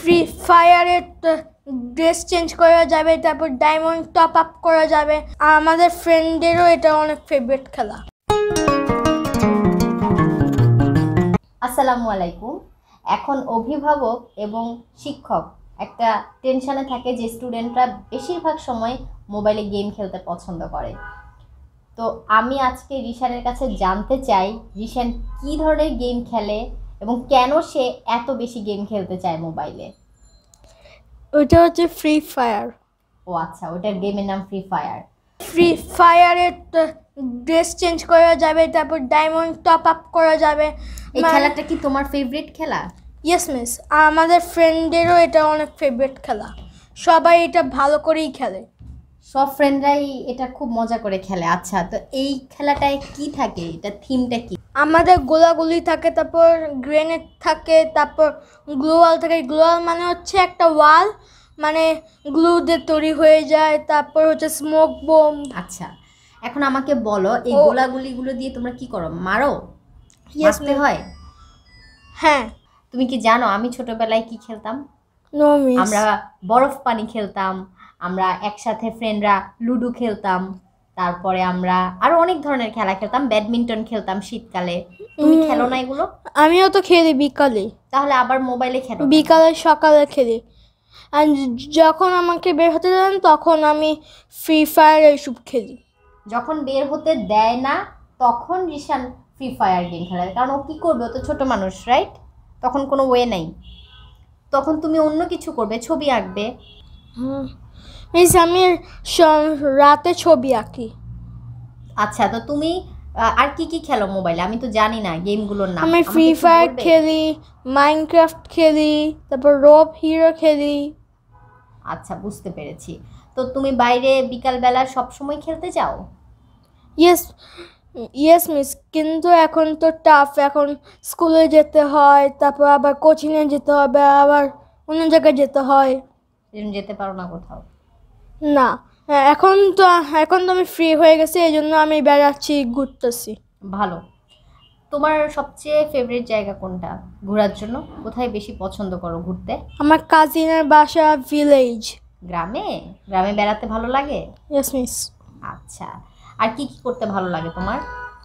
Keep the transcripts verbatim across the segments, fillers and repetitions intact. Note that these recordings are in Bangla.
ফ্রি ফায়ারে ড্রেস চেঞ্জ করা যাবে, তারপর ডায়মন্ড টপ আপ করা যাবে। আর আমাদের ফ্রেন্ডেরও এটা অনেক ফেভারিট খেলা। আসসালামু আলাইকুম। এখন অভিভাবক এবং শিক্ষক একটা টেনশনে থাকে যে স্টুডেন্টরা বেশিরভাগ সময় মোবাইলে গেম খেলতে পছন্দ করে। তো আমি আজকে রিশানের কাছে জানতে চাই রিশান কী ধরনের গেম খেলে এবং কেন সে এত বেশি গেম খেলতে চায় মোবাইলে। ওইটা হচ্ছে ফ্রি ফায়ার। ও আচ্ছা, ওটার গেমের নাম ফ্রি ফায়ার। ফ্রি ফায়ারে ড্রেস চেঞ্জ করা যাবে, তারপর ডায়মন্ড টপ আপ করা যাবে। এই খেলাটা কি তোমার ফেভারিট খেলা? ইয়েস মিস, আর আমাদের ফ্রেন্ডেরও এটা অনেক ফেভারিট খেলা। সবাই এটা ভালো করেই খেলে, সব ফ্রেন্ডরাই এটা খুব মজা করে খেলে। আচ্ছা, তো এই খেলাটায় কি থাকে, এটা থিমটা কি? আমাদের গোলাগুলি থাকে, তারপর গ্রেনেড থাকে, তারপর গ্লোয়াল থাকে। গ্লোয়াল মানে হচ্ছে একটা ওয়াল, মানে গ্লু দিয়ে তৈরি হয়ে যায়। তারপর হচ্ছে স্মোক বোম। আচ্ছা, এখন আমাকে বলো এই গোলাগুলিগুলো দিয়ে তোমরা কি করো? মারো? মারতে হয়? হ্যাঁ। তুমি কি জানো আমি ছোটবেলায় কি খেলতাম? No miss. আমরা বরফ পানি খেলতাম, আমরা একসাথে ফ্রেন্ডরা লুডো খেলতাম, তারপরে আমরা আরো অনেক ধরনের খেলা খেলতাম, ব্যাডমিন্টন খেলতাম শীতকালে। তুমি খেলো না এগুলো? আমিও তো খেলি বিকালে। তাহলে আবার মোবাইলে খেলো? বিকালে সকালে খেলি। আর যখন আমাকে বের হতে দেন তখন আমি ফ্রি ফায়ার এইসব খেলি। যখন বের হতে দেয় না তখন রিশান ফ্রি ফায়ার গেম খেলে, কারণ ও কী করবে? ও তো ছোটো মানুষ, রাইট? তখন কোনো ওয়ে নেই, তখন তুমি অন্য কিছু করবে, ছবি আঁকবে। মিস আমি রাতে ছবি আঁকি। আচ্ছা, তো তুমি আর কি কি খেলো মোবাইলে? আমি তো জানি না গেমগুলোর নাম। আমি ফ্রি ফায়ার খেলি, মাইনক্রাফট খেলি, তারপর রব হিরো খেলি। আচ্ছা, বুঝতে পেরেছি। তো তুমি বাইরে বিকালবেলা সবসময় খেলতে যাও? ইয়েস ইয়েস মিস, কিন্তু এখন তো টাফ। এখন স্কুলে যেতে হয়, তারপর আবার কোচিংয়ে যেতে হবে, আবার অন্য জায়গায় যেতে হয়। যেতে পারো না কোথাও? না, এখন তো এখন তো আমি ফ্রি হয়ে গেছি, এই জন্য আমি বেড়াচ্ছি, ঘুরতেছি। ভালো। তোমার সবচেয়ে ফেভারিট জায়গা কোনটা ঘোরার জন্য? কোথায় বেশি পছন্দ করো ঘুরতে? আমার কাজিনের বাসা ভিলেজ। গ্রামে? গ্রামে বেড়াতে ভালো লাগে? Yes miss. আচ্ছা, আর কি কি করতে ভালো লাগে তোমার?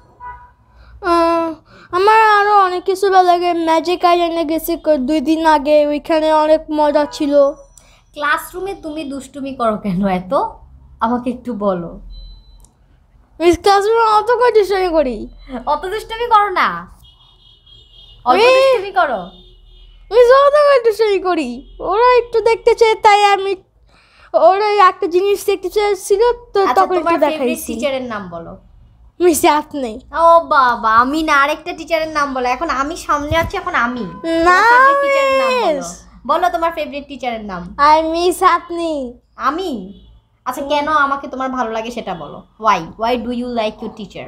আমার আরও অনেক কিছু ভালো লাগে। ম্যাজিক আইল্যান্ডে গেছি দুই দিন আগে, ওইখানে অনেক মজা ছিল। ক্লাসরুমে তুমি দুষ্টুমি করো কেন এত? আমাকে একটু বলো। মিস ক্লাসরুমে অত করে দুষ্টুমি করি? অত দুষ্টুমি করো না, অত দুষ্টুমি করো। মিস অত করে দুষ্টুমি করি। ওরা একটু দেখতে চায়, তাই আমি ওরা একটা জিনিস দেখতে চাইছিল, তো তখন একটু দেখাইছি। টিচারের নাম বলো। মিস আপনি। ও বাবা, আমি না, আরেকটা টিচারের নাম বলো। এখন আমি সামনে আছি, এখন আমি না। টিচারের নাম বলো, বলো তোমার ফেভারিট টিচারের নাম। আই মিস আপনি। আমি? আচ্ছা, কেন আমাকে তোমার ভালো লাগে সেটা বলো। Why why do you like your teacher?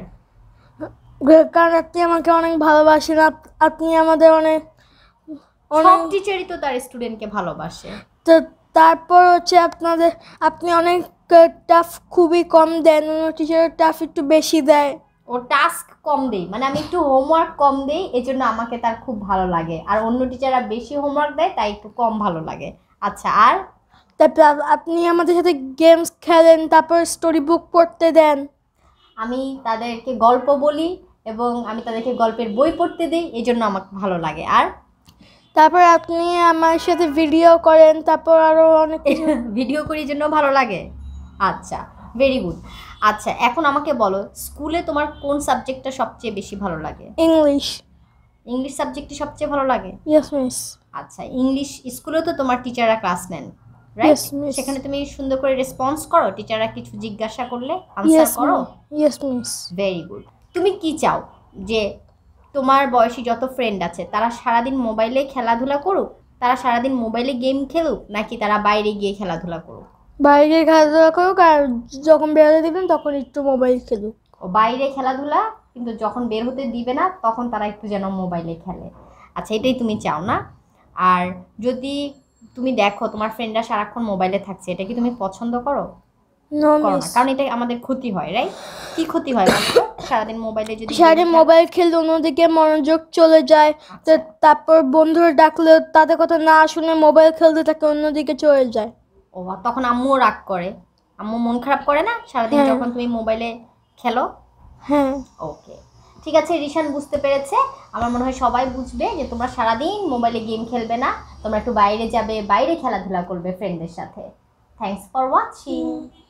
কারণ আপনি আমাকে অনেক ভালোবাসেন। আপনি আমাদের অনেক সব টিচারই তো তার স্টুডেন্টকে ভালোবাসে। তো তারপর হচ্ছে আপনাদের আপনি অনেক টাফ খুবই কম দেন, অন্য টিচারের টাফ একটু বেশি দেয়। ও টাস্ক কম দেয় মানে আমি একটু হোমওয়ার্ক কম দেই, এজন্য আমাকে তার খুব ভালো লাগে। আর অন্য টিচাররা বেশি হোমওয়ার্ক দেয়, তাই একটু কম ভালো লাগে। আচ্ছা, আর তারপর আপনি আমাদের সাথে গেমস খেলেন, তারপর স্টোরি বুক পড়তে দেন। আমি তাদেরকে গল্প বলি এবং আমি তাদেরকে গল্পের বই পড়তে দিই, এই জন্য আমাকে ভালো লাগে। আর তারপর আপনি আমার সাথে ভিডিও করেন, তারপর আরও অনেক ভিডিও করার জন্য ভালো লাগে। আচ্ছা, ভেরি গুড। আচ্ছা, এখন আমাকে বলো স্কুলে তোমার কোন সাবজেক্টটা সবচেয়ে বেশি ভালো লাগে? ইংলিশ। ইংলিশ সাবজেক্টটি সবচেয়ে ভালো লাগে? Yes miss. আচ্ছা, ইংলিশ স্কুলে তো তোমার টিচাররা ক্লাস নেন, রাইট? সেখানে তুমি সুন্দর করে রেসপন্স করো? টিচাররা কিছু জিজ্ঞাসা করলে আনসার করো? Yes miss. Very good. তুমি কি চাও যে তোমার বয়সী যত ফ্রেন্ড আছে তারা সারাদিন মোবাইলে খেলাধুলা করুক, তারা সারাদিন মোবাইলে গেম খেলুক, নাকি তারা বাইরে গিয়ে খেলাধুলা করুক? বাইরে খেলাধুলা করুক, আর যখন বেরোতে দিবেন তখন একটু মোবাইল খেলুক। ও বাইরে খেলাধুলা, কিন্তু যখন বের হতে দিবে না তখন তারা একটু যেন মোবাইলে খেলে। আচ্ছা, এটাই তুমি চাও না? আর যদি তুমি দেখো তোমার ফ্রেন্ডরা সারাক্ষণ মোবাইলে থাকছে, এটা কি তুমি পছন্দ করো? নো করো মিস। না, কারণ এটা আমাদের ক্ষতি হয়, রাইট? কি ক্ষতি হয় বলতো? সারাদিন মোবাইলে যদি সারাদিন মোবাইল খেলে অন্যদিকে মনোযোগ চলে যায়, তো আচ্ছা। তারপর বন্ধুরা ডাকলেও তাদের কথা না শুনে মোবাইল খেলতে থাকে, অন্যদিকে চলে যায়। ও, তখন আম্মু রাগ করে, আম্মু মন খারাপ করে না সারাদিন হ্যাঁ। যখন তুমি মোবাইলে খেলো? হ্যাঁ। ওকে, ঠিক আছে, রিশান বুঝতে পেরেছে। আমার মনে হয় সবাই বুঝবে যে তোমরা সারাদিন মোবাইলে গেম খেলবে না, তোমরা একটু বাইরে যাবে, বাইরে খেলাধুলা করবে ফ্রেন্ডদের সাথে। Thanks for watching.